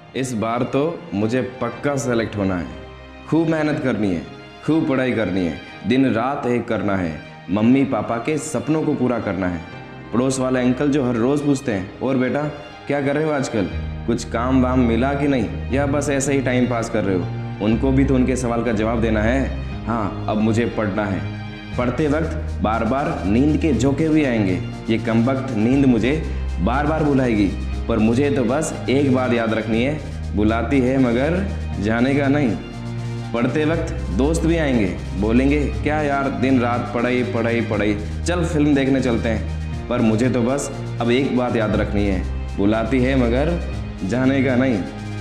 इस बार तो मुझे पक्का सेलेक्ट होना है। खूब मेहनत करनी है, खूब पढ़ाई करनी है, दिन रात एक करना है, मम्मी पापा के सपनों को पूरा करना है। पड़ोस वाले अंकल जो हर रोज़ पूछते हैं, और बेटा क्या कर रहे हो आजकल, कुछ काम वाम मिला कि नहीं, या बस ऐसे ही टाइम पास कर रहे हो, उनको भी तो उनके सवाल का जवाब देना है। हाँ, अब मुझे पढ़ना है। पढ़ते वक्त बार बार नींद के झोंके भी आएंगे। ये कमबख्त नींद मुझे बार बार बुलाएगी, पर मुझे तो बस एक बात याद रखनी है, बुलाती है मगर जाने का नहीं। पढ़ते वक्त दोस्त भी आएंगे, बोलेंगे क्या यार दिन रात पढ़ाई पढ़ाई पढ़ाई, चल फिल्म देखने चलते हैं, पर मुझे तो बस अब एक बात याद रखनी है, बुलाती है मगर जाने का नहीं।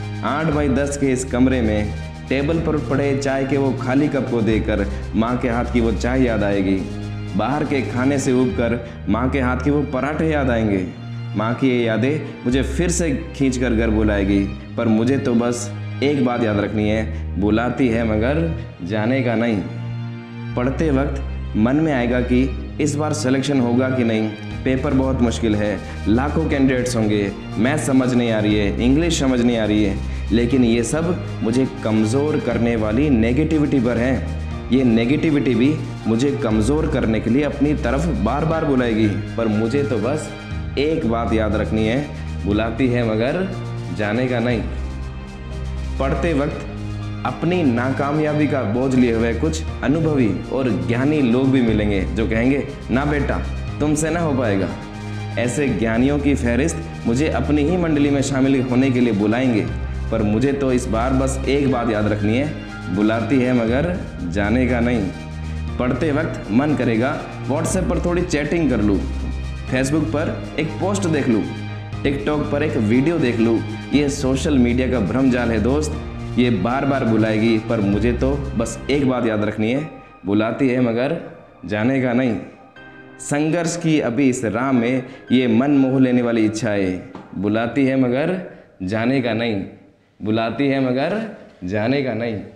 8x10 के इस कमरे में टेबल पर पड़े चाय के वो खाली कप को देखकर माँ के हाथ की वो चाय याद आएगी। बाहर के खाने से उबकर माँ के हाथ के वो पराठे याद आएंगे। माँ की ये यादें मुझे फिर से खींच कर घर बुलाएगी, पर मुझे तो बस एक बात याद रखनी है, बुलाती है मगर जाने का नहीं। पढ़ते वक्त मन में आएगा कि इस बार सिलेक्शन होगा कि नहीं, पेपर बहुत मुश्किल है, लाखों कैंडिडेट्स होंगे, मैथ समझ नहीं आ रही है, इंग्लिश समझ नहीं आ रही है, लेकिन ये सब मुझे कमज़ोर करने वाली नेगेटिविटी पर है। ये नेगेटिविटी भी मुझे कमज़ोर करने के लिए अपनी तरफ बार बार बुलाएगी, पर मुझे तो बस एक बात याद रखनी है, बुलाती है मगर जाने का नहीं। पढ़ते वक्त अपनी नाकामयाबी का बोझ लिए हुए कुछ अनुभवी और ज्ञानी लोग भी मिलेंगे जो कहेंगे ना बेटा तुमसे ना हो पाएगा। ऐसे ज्ञानियों की फहरिस्त मुझे अपनी ही मंडली में शामिल होने के लिए बुलाएंगे, पर मुझे तो इस बार बस एक बात याद रखनी है, बुलाती है मगर जाने का नहीं। पढ़ते वक्त मन करेगा व्हाट्सएप पर थोड़ी चैटिंग कर लूँ, फेसबुक पर एक पोस्ट देख लूँ, टिकटॉक पर एक वीडियो देख लूँ। ये सोशल मीडिया का भ्रमजाल है दोस्त, ये बार बार बुलाएगी, पर मुझे तो बस एक बात याद रखनी है, बुलाती है मगर जाने का नहीं। संघर्ष की अभी इस राह में ये मन मोह लेने वाली इच्छाएं, बुलाती है मगर जाने का नहीं, बुलाती है मगर जाने का नहीं।